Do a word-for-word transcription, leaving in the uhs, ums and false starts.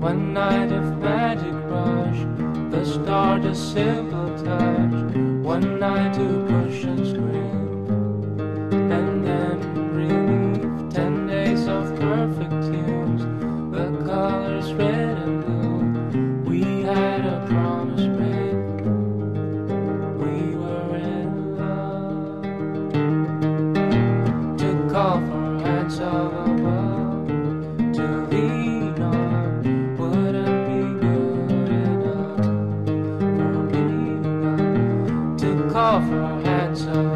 One night of magic rush, the start a simple touch. One night to push and scream, and then relief. Ten days of perfect tunes, the colors red and blue. We had a promise made, we were in love. To call for hands of above, to lean on, wouldn't be good enough for me. To call for hands of